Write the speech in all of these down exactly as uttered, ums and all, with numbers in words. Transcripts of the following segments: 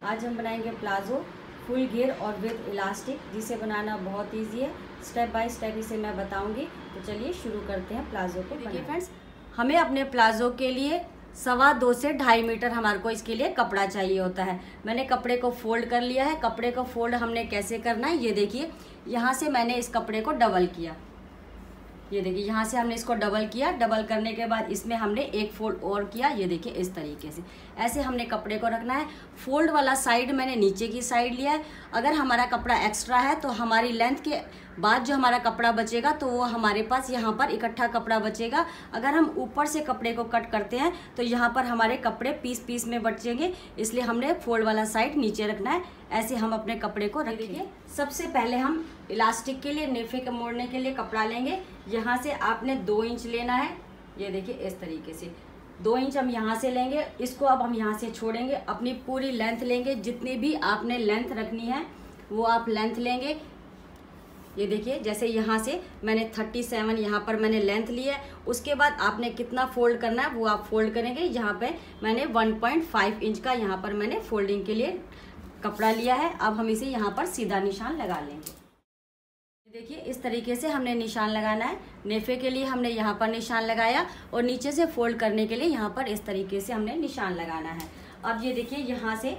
आज हम बनाएंगे प्लाजो फुल घेर और विद इलास्टिक, जिसे बनाना बहुत इजी है। स्टेप बाय स्टेप इसे मैं बताऊंगी। तो चलिए शुरू करते हैं प्लाजो को। देखिए फ्रेंड्स, हमें अपने प्लाजो के लिए सवा दो से ढाई मीटर हमारे को इसके लिए कपड़ा चाहिए होता है। मैंने कपड़े को फोल्ड कर लिया है। कपड़े को फोल्ड हमने कैसे करना है ये देखिए। यहाँ से मैंने इस कपड़े को डबल किया, ये देखिए यहाँ से हमने इसको डबल किया। डबल करने के बाद इसमें हमने एक फोल्ड और किया, ये देखिए इस तरीके से। ऐसे हमने कपड़े को रखना है। फोल्ड वाला साइड मैंने नीचे की साइड लिया है। अगर हमारा कपड़ा एक्स्ट्रा है तो हमारी लेंथ के बाद जो हमारा कपड़ा बचेगा तो वो हमारे पास यहाँ पर इकट्ठा कपड़ा बचेगा। अगर हम ऊपर से कपड़े को कट करते हैं तो यहाँ पर हमारे कपड़े पीस पीस में बचेंगे, इसलिए हमने फोल्ड वाला साइड नीचे रखना है। ऐसे हम अपने कपड़े को रखेंगे। सबसे पहले हम इलास्टिक के लिए, नेफे के मोड़ने के लिए कपड़ा लेंगे। यहाँ से आपने दो इंच लेना है, ये देखिए इस तरीके से दो इंच हम यहाँ से लेंगे। इसको अब हम यहाँ से छोड़ेंगे, अपनी पूरी लेंथ लेंगे। जितनी भी आपने लेंथ रखनी है वो आप लेंथ लेंगे। ये देखिए जैसे यहाँ से मैंने सैंतीस यहाँ पर मैंने लेंथ ली है। उसके बाद आपने कितना फोल्ड करना है वो आप फोल्ड करेंगे। यहाँ पे मैंने वन पॉइंट फाइव इंच का यहाँ पर मैंने फोल्डिंग के लिए कपड़ा लिया है। अब हम इसे यहाँ पर सीधा निशान लगा लेंगे। देखिए इस तरीके से हमने निशान लगाना है। नेफे के लिए हमने यहाँ पर निशान लगाया और नीचे से फोल्ड करने के लिए यहाँ पर इस तरीके से हमने निशान लगाना है। अब ये देखिए यहाँ से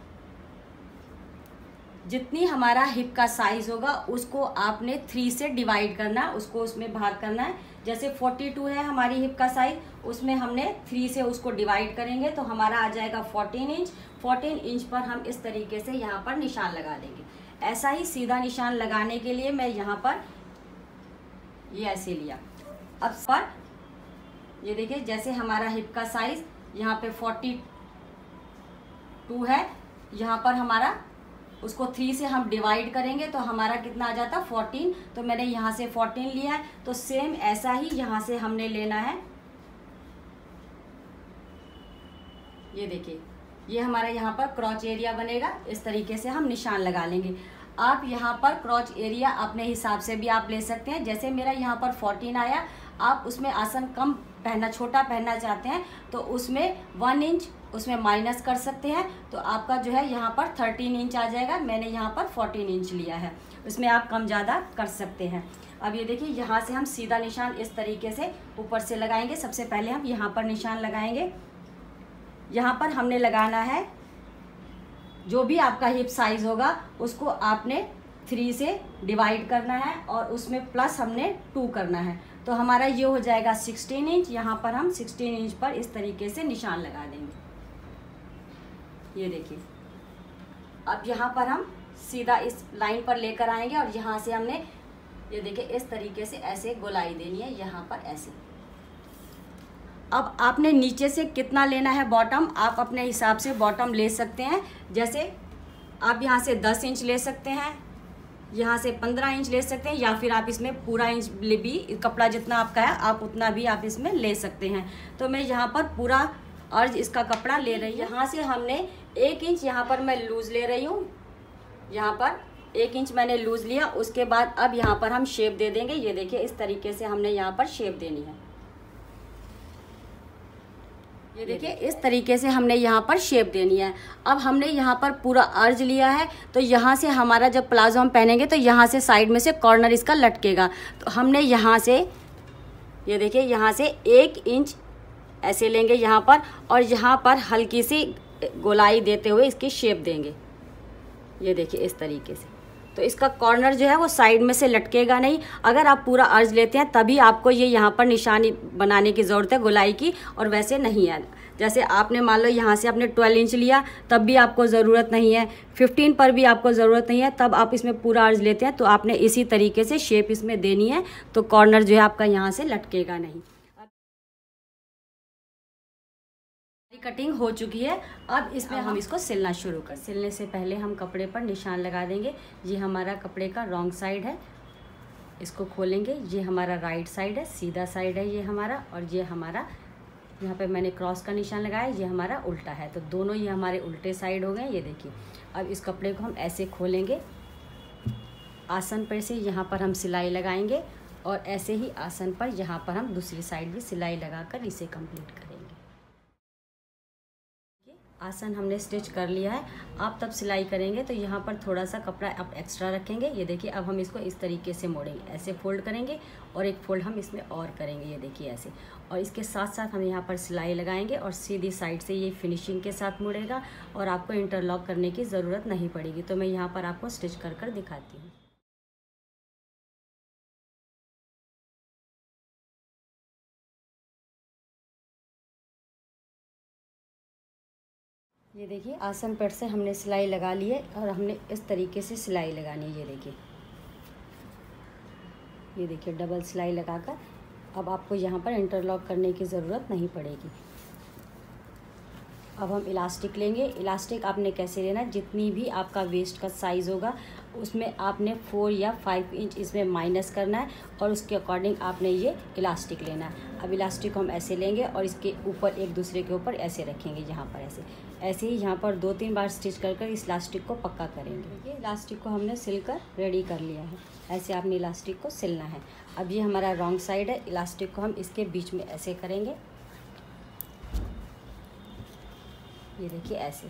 जितनी हमारा हिप का साइज होगा उसको आपने थ्री से डिवाइड करना है, उसको उसमें भाग करना है। जैसे बयालीस है हमारी हिप का साइज, उसमें हमने थ्री से उसको डिवाइड करेंगे तो हमारा आ जाएगा चौदह इंच। चौदह इंच पर हम इस तरीके से यहाँ पर निशान लगा देंगे। ऐसा ही सीधा निशान लगाने के लिए मैं यहाँ पर ये ऐसे लिया। अब पर ये देखिए जैसे हमारा हिप का साइज यहाँ पे बयालीस है, यहाँ पर हमारा उसको थ्री से हम डिवाइड करेंगे तो हमारा कितना आ जाता चौदह। तो मैंने यहाँ से चौदह लिया है। तो सेम ऐसा ही यहाँ से हमने लेना है। ये देखिए ये हमारा यहाँ पर क्रॉच एरिया बनेगा। इस तरीके से हम निशान लगा लेंगे। आप यहाँ पर क्रॉच एरिया अपने हिसाब से भी आप ले सकते हैं। जैसे मेरा यहाँ पर चौदह आया, आप उसमें आसन कम पहनना, छोटा पहनना चाहते हैं तो उसमें वन इंच उसमें माइनस कर सकते हैं। तो आपका जो है यहाँ पर तेरह इंच आ जाएगा। मैंने यहाँ पर चौदह इंच लिया है, उसमें आप कम ज़्यादा कर सकते हैं। अब ये देखिए यहाँ से हम सीधा निशान इस तरीके से ऊपर से लगाएंगे। सबसे पहले हम यहाँ पर निशान लगाएंगे। यहाँ पर हमने लगाना है जो भी आपका हिप साइज होगा उसको आपने थ्री से डिवाइड करना है और उसमें प्लस हमने टू करना है। तो हमारा ये हो जाएगा सोलह इंच। यहाँ पर हम सोलह इंच पर इस तरीके से निशान लगा देंगे। ये देखिए अब यहाँ पर हम सीधा इस लाइन पर लेकर आएंगे और यहाँ से हमने ये देखिए इस तरीके से ऐसे गोलाई देनी है यहाँ पर ऐसे। अब आपने नीचे से कितना लेना है बॉटम, आप अपने हिसाब से बॉटम ले सकते हैं। जैसे आप यहाँ से दस इंच ले सकते हैं, यहाँ से पंद्रह इंच ले सकते हैं, या फिर आप इसमें पूरा इंच भी, कपड़ा जितना आपका है आप उतना भी आप इसमें ले सकते हैं। तो मैं यहाँ पर पूरा अर्ज इसका कपड़ा ले रही हूँ। यहाँ से हमने एक इंच यहाँ पर मैं लूज़ ले रही हूँ। यहाँ पर एक इंच मैंने लूज़ लिया। उसके बाद अब यहाँ पर हम शेप दे देंगे। ये देखिए इस तरीके से हमने यहाँ पर शेप देनी है। ये देखिए इस तरीके से हमने यहाँ पर शेप देनी है। अब हमने यहाँ पर पूरा अर्ज लिया है तो यहाँ से हमारा जब प्लाजो हम पहनेंगे तो यहाँ से साइड में से कॉर्नर इसका लटकेगा। तो हमने यहाँ से ये देखिए यहाँ से एक इंच ऐसे लेंगे यहाँ पर और यहाँ पर हल्की सी गोलाई देते हुए इसकी शेप देंगे। ये देखिए इस तरीके से। तो इसका कॉर्नर जो है वो साइड में से लटकेगा नहीं। अगर आप पूरा अर्ज लेते हैं तभी आपको ये यहाँ पर निशानी बनाने की ज़रूरत है गोलाई की, और वैसे नहीं है। जैसे आपने मान लो यहाँ से आपने बारह इंच लिया तब भी आपको ज़रूरत नहीं है, पंद्रह पर भी आपको ज़रूरत नहीं है, तब आप इसमें पूरा अर्ज लेते हैं तो आपने इसी तरीके से शेप इसमें देनी है। तो कॉर्नर जो है आपका यहाँ से लटकेगा नहीं। कटिंग हो चुकी है। अब इसमें हम इसको सिलना शुरू कर। सिलने से पहले हम कपड़े पर निशान लगा देंगे। ये हमारा कपड़े का रॉन्ग साइड है, इसको खोलेंगे। ये हमारा राइट साइड है, सीधा साइड है ये हमारा, और ये हमारा यहाँ पे मैंने क्रॉस का निशान लगाया, ये हमारा उल्टा है। तो दोनों ये हमारे उल्टे साइड हो गए। ये देखिए अब इस कपड़े को हम ऐसे खोलेंगे। आसन पर से यहाँ पर हम सिलाई लगाएंगे और ऐसे ही आसन पर यहाँ पर हम दूसरी साइड भी सिलाई लगाकर इसे कंप्लीट करेंगे। आसन हमने स्टिच कर लिया है। आप तब सिलाई करेंगे तो यहाँ पर थोड़ा सा कपड़ा आप एक्स्ट्रा रखेंगे। ये देखिए अब हम इसको इस तरीके से मोड़ेंगे, ऐसे फोल्ड करेंगे और एक फोल्ड हम इसमें और करेंगे, ये देखिए ऐसे। और इसके साथ साथ हम यहाँ पर सिलाई लगाएंगे और सीधी साइड से ये फिनिशिंग के साथ मुड़ेगा और आपको इंटरलॉक करने की ज़रूरत नहीं पड़ेगी। तो मैं यहाँ पर आपको स्टिच कर कर दिखाती हूँ। ये देखिए आसन पेट से हमने सिलाई लगा ली है और हमने इस तरीके से सिलाई लगानी है। ये देखिए ये देखिए डबल सिलाई लगाकर अब आपको यहाँ पर इंटरलॉक करने की ज़रूरत नहीं पड़ेगी। अब हम इलास्टिक लेंगे। इलास्टिक आपने कैसे लेना है, जितनी भी आपका वेस्ट का साइज़ होगा उसमें आपने फोर या फाइव इंच इसमें माइनस करना है और उसके अकॉर्डिंग आपने ये इलास्टिक लेना है। अब इलास्टिक हम ऐसे लेंगे और इसके ऊपर एक दूसरे के ऊपर ऐसे रखेंगे, यहाँ पर ऐसे ऐसे ही यहाँ पर दो तीन बार स्टिच कर कर इस इलास्टिक को पक्का करेंगे। ये इलास्टिक को हमने सिलकर रेडी कर लिया है। ऐसे आपने इलास्टिक को सिलना है। अब ये हमारा रॉन्ग साइड है, इलास्टिक को हम इसके बीच में ऐसे करेंगे, ये देखिए ऐसे,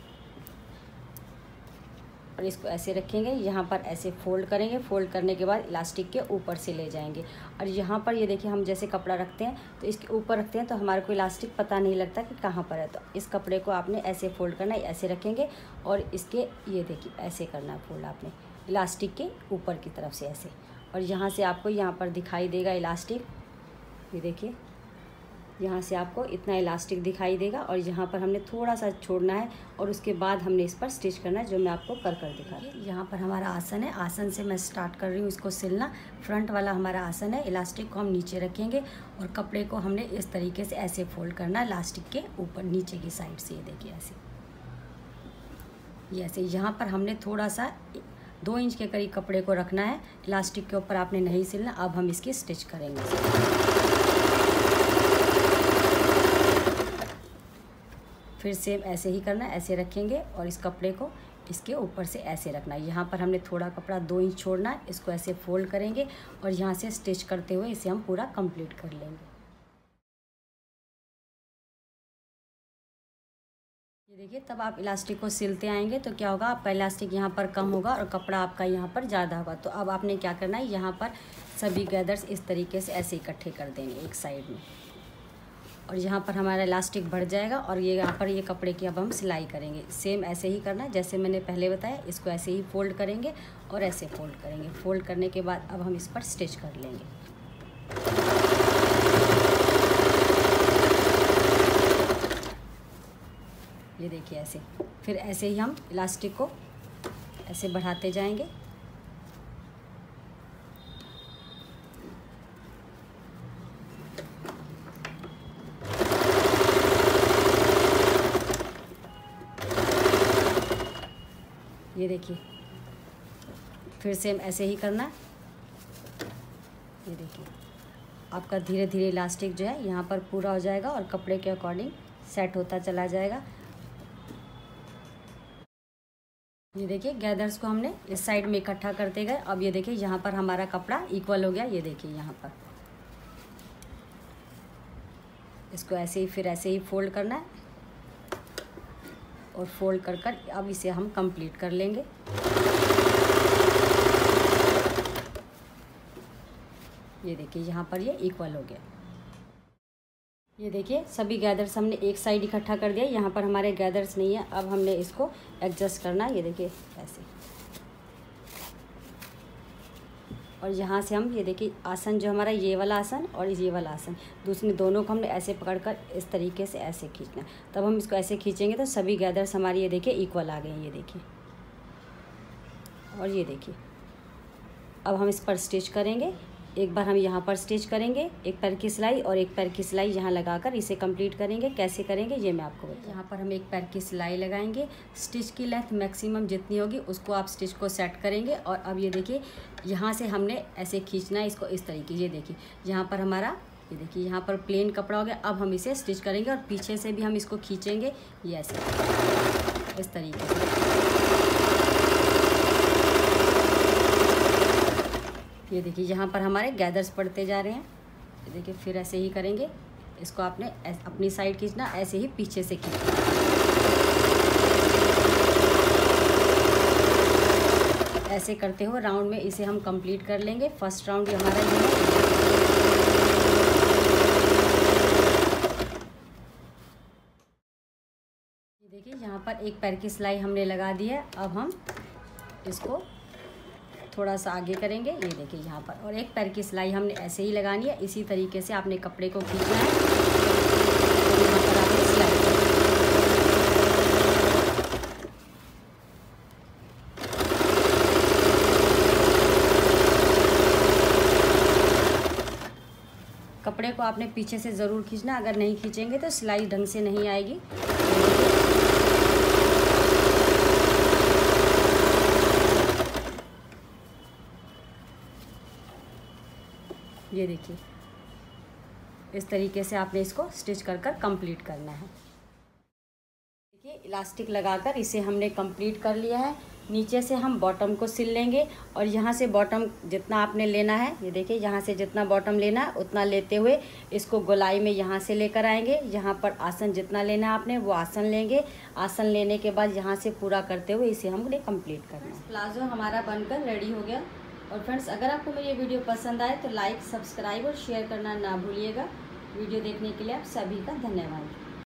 और इसको ऐसे रखेंगे, यहाँ पर ऐसे फोल्ड करेंगे। फोल्ड करने के बाद इलास्टिक के ऊपर से ले जाएंगे और यहाँ पर ये देखिए हम जैसे कपड़ा रखते हैं तो इसके ऊपर रखते हैं तो हमारे को इलास्टिक पता नहीं लगता कि कहाँ पर है। तो इस कपड़े को आपने ऐसे फोल्ड करना है, ऐसे रखेंगे और इसके ये देखिए ऐसे करना है फोल्ड आपने इलास्टिक के ऊपर की तरफ से ऐसे, और यहाँ से आपको यहाँ पर दिखाई देगा इलास्टिक, ये देखिए यहाँ से आपको इतना इलास्टिक दिखाई देगा और यहाँ पर हमने थोड़ा सा छोड़ना है और उसके बाद हमने इस पर स्टिच करना है, जो मैं आपको कर कर दिखाती हूँ। यहाँ पर हमारा आसन है, आसन से मैं स्टार्ट कर रही हूँ इसको सिलना। फ्रंट वाला हमारा आसन है, इलास्टिक को हम नीचे रखेंगे और कपड़े को हमने इस तरीके से ऐसे फोल्ड करना है इलास्टिक के ऊपर नीचे की साइड से, ये देखिए ऐसे, ये ऐसे। यहाँ पर हमने थोड़ा सा दो इंच के करीब कपड़े को रखना है, इलास्टिक के ऊपर आपने नहीं सिलना। अब हम इसकी स्टिच करेंगे। फिर सेम ऐसे ही करना है, ऐसे रखेंगे और इस कपड़े को इसके ऊपर से ऐसे रखना है। यहाँ पर हमने थोड़ा कपड़ा दो इंच छोड़ना है, इसको ऐसे फोल्ड करेंगे और यहाँ से स्टिच करते हुए इसे हम पूरा कंप्लीट कर लेंगे। ये देखिए तब आप इलास्टिक को सिलते आएंगे तो क्या होगा, आपका इलास्टिक यहाँ पर कम होगा और कपड़ा आपका यहाँ पर ज़्यादा होगा। तो अब आपने क्या करना है, यहाँ पर सभी गैदर्स इस तरीके से ऐसे इकट्ठे कर देंगे एक साइड में, और यहाँ पर हमारा इलास्टिक बढ़ जाएगा और ये यहाँ पर ये कपड़े की अब हम सिलाई करेंगे। सेम ऐसे ही करना है जैसे मैंने पहले बताया, इसको ऐसे ही फोल्ड करेंगे और ऐसे फोल्ड करेंगे। फोल्ड करने के बाद अब हम इस पर स्टिच कर लेंगे। ये देखिए ऐसे, फिर ऐसे ही हम इलास्टिक को ऐसे बढ़ाते जाएंगे। ये देखिए फिर सेम ऐसे ही करना है। ये देखिए आपका धीरे धीरे इलास्टिक जो है यहाँ पर पूरा हो जाएगा और कपड़े के अकॉर्डिंग सेट होता चला जाएगा। ये देखिए गैदर्स को हमने इस साइड में इकट्ठा करते गए। अब ये देखिए यहाँ पर हमारा कपड़ा इक्वल हो गया। ये देखिए यहाँ पर इसको ऐसे ही फिर ऐसे ही फोल्ड करना है और फोल्ड कर कर अब इसे हम कंप्लीट कर लेंगे। ये देखिए यहाँ पर ये इक्वल हो गया। ये देखिए सभी गैदर्स हमने एक साइड इकट्ठा कर दिया। यहाँ पर हमारे गैदर्स नहीं है, अब हमने इसको एडजस्ट करना है। ये देखिए ऐसे, और यहाँ से हम ये देखिए आसन जो हमारा ये वाला आसन और ये वाला आसन, दूसरे दोनों को हमने ऐसे पकड़कर इस तरीके से ऐसे खींचना। तब हम इसको ऐसे खींचेंगे तो सभी गैदर्स हमारी ये देखिए इक्वल आ गए। ये देखिए, और ये देखिए अब हम इस पर स्टिच करेंगे। एक बार हम यहाँ पर स्टिच करेंगे, एक पैर की सिलाई और एक पैर की सिलाई यहाँ लगाकर इसे कंप्लीट करेंगे। कैसे करेंगे ये मैं आपको बताऊँ। यहाँ पर हम एक पैर की सिलाई लगाएंगे। स्टिच की लेंथ मैक्सिमम जितनी होगी उसको आप स्टिच को सेट करेंगे। और अब ये देखिए यहाँ से हमने ऐसे खींचना है इसको इस तरीके। ये देखिए यहाँ पर हमारा ये देखिए यहाँ पर प्लेन कपड़ा हो गया। अब हम इसे स्टिच करेंगे और पीछे से भी हम इसको खींचेंगे, ये ऐसे इस तरीके से। ये देखिए यहाँ पर हमारे गैदर्स पड़ते जा रहे हैं। ये देखिए फिर ऐसे ही करेंगे, इसको आपने अपनी साइड खींचना, ऐसे ही पीछे से खींचना। ऐसे करते हुए राउंड में इसे हम कंप्लीट कर लेंगे। फर्स्ट राउंड भी हमारा ये है। देखिए यहाँ पर एक पैर की सिलाई हमने लगा दी है। अब हम इसको थोड़ा सा आगे करेंगे। ये देखिए यहाँ पर, और एक पैर की सिलाई हमने ऐसे ही लगानी है। इसी तरीके से आपने कपड़े को खींचना है और यहाँ पर आपने सिलाई कपड़े को आपने पीछे से ज़रूर खींचना। अगर नहीं खींचेंगे तो सिलाई ढंग से नहीं आएगी। ये देखिए इस तरीके से आपने इसको स्टिच कर कर कंप्लीट करना है। देखिए इलास्टिक लगाकर इसे हमने कंप्लीट कर लिया है। नीचे से हम बॉटम को सिल लेंगे और यहाँ से बॉटम जितना आपने लेना है, ये देखिए यहाँ से जितना बॉटम लेना है उतना लेते हुए इसको गोलाई में यहाँ से लेकर आएंगे। यहाँ पर आसन जितना लेना है आपने वो आसन लेंगे। आसन लेने के बाद यहाँ से पूरा करते हुए इसे हमने कंप्लीट करना है। प्लाजो हमारा बनकर रेडी हो गया। और फ्रेंड्स, अगर आपको मेरी ये वीडियो पसंद आए तो लाइक, सब्सक्राइब और शेयर करना ना भूलिएगा। वीडियो देखने के लिए आप सभी का धन्यवाद।